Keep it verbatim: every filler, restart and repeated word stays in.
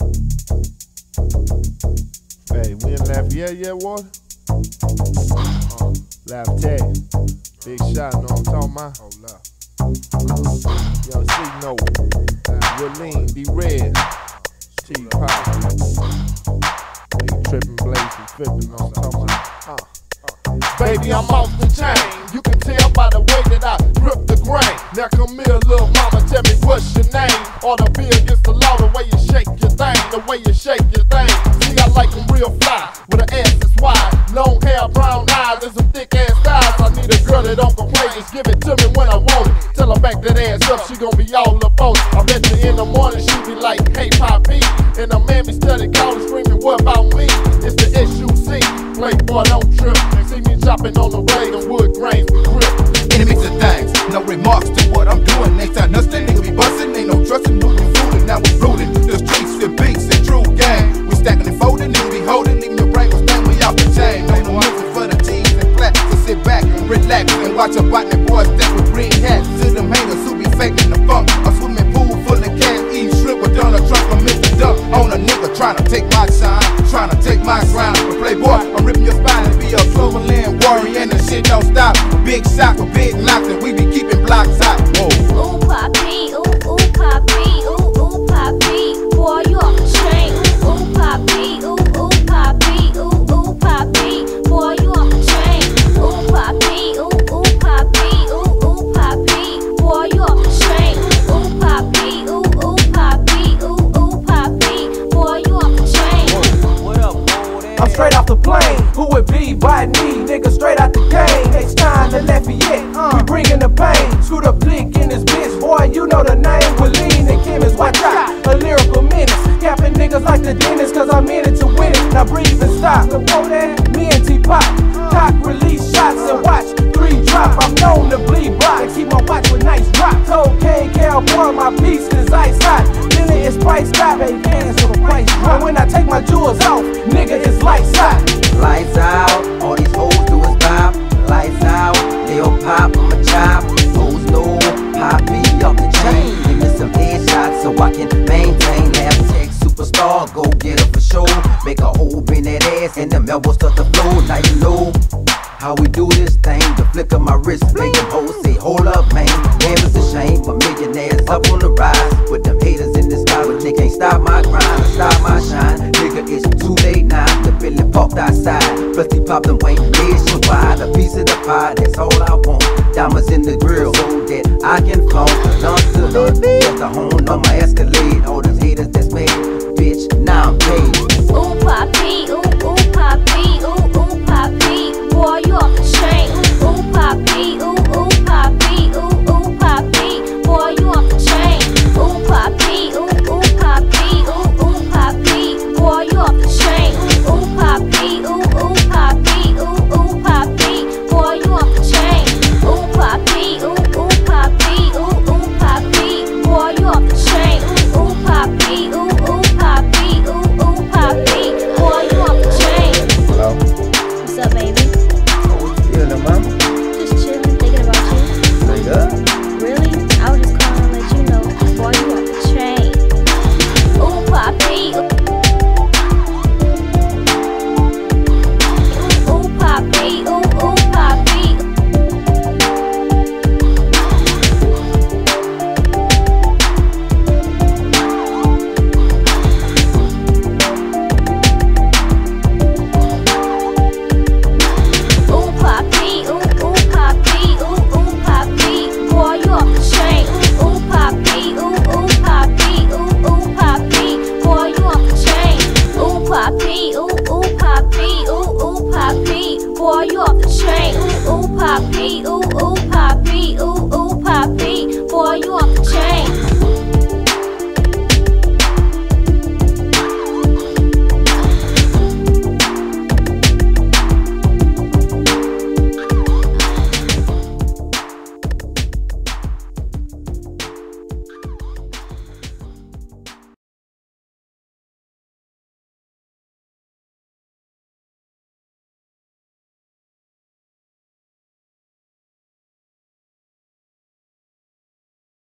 Hey, we in Lafayette yet, Water? Uh, Lafayette. Big shot, know what I'm talking about? Hold up. Yo, C note. Willean, be red. T-Pop. We tripping, blazing, flipping, know what I'm talking about? Uh. Baby, I'm off the chain. You can tell by the way that I grip the grain. Now come here, little mama, tell me what's your name. Or the bill against the law, the way you shake your thing, the way you shake your thing. See, I like them real fly, with an ass that's wide. Long hair, brown eyes, and some thick ass thighs. I need a girl that don't complain, just give it to me when I want it. Tell her back that ass up, she gon' be all up on it. I bet you in the morning she be like, hey, Popee. And the man be steady calling, screaming, what about me? It's the S U C, Playboy, don't trip. See me chopping on the wagon, wood grains with grip. Any mix of things, no remarks to what I'm doing. Next time nothing, nigga be bustin', ain't no trustin', no be fooling. Now we ruling the streets with beats and true gang. We stacking and folding, nigga be holding, leaving your brain was bang, we off the chain. No no music for the teens and flats, so sit back and relax and watch a botany boys that with green hats. To them haters who be faking the funk, a swimming pool full of cash, eating shrimp with Donald Trump from Mister Duck on a nigga trying to take my shine, trying to take my crown. But Playboy, I'm ripping your spine and be a Cloverland warrior and the shit don't stop. Big shot with big knocks and we be keeping blocks hot. Whoa. Ooh, Popee, ooh, ooh, Popee, ooh, ooh, Popee, boy, you off the chain. Ooh, ooh, Popee, ooh, ooh, Popee, ooh, ooh, Popee, boy, you off the chain. Ooh, Popee, ooh, ooh, Popee, ooh, ooh, Popee, boy, you off the chain. Ooh, Popee, ooh, ooh, Popee, ooh, ooh, Popee, boy, you off the chain. What up, boy? I'm straight off the plane. Who would be by me? Nigga, straight out the game. Next time to Lafayette, uh, we bringin' the pain. Screw the blick in this bitch, boy, you know the name. Willean and Kim is watch out, a lyrical menace. Capping niggas like the dentist, cause I'm in it to win it. Now breathe and stop. Before that, me and T-Pop, cock release shots and watch three drop. I'm known to bleed block and keep my watch with nice drops. Cocaine, cowboy, my piece is ice hot. Then it is priced out, baby, hands on the price drop. When I take my jewels off, nigga, it's lights out. Lights out, all these hoes do is bop. Lights out, they'll pop, I'm a chop. Hoes know, Popee up the chain. Give me some headshots so I can maintain. Lab tech superstar, go get her for show. Make a hole in that ass and the elbows start to flow. Now you know how we do this thing. The flick of my wrist, make them hoes say, hold up, man. Damn, it's a shame for millionaires up on the rise. With them haters in the sky, but they can't stop my grind, stop my shine. Nigga, it's too late now. The feeling parked outside. Plus, he popped them white nationwide. A piece of the pie, that's all I want. Diamonds in the grill, so that I can flaunt. None to none, that's the horn on my Escalade. All these haters that's made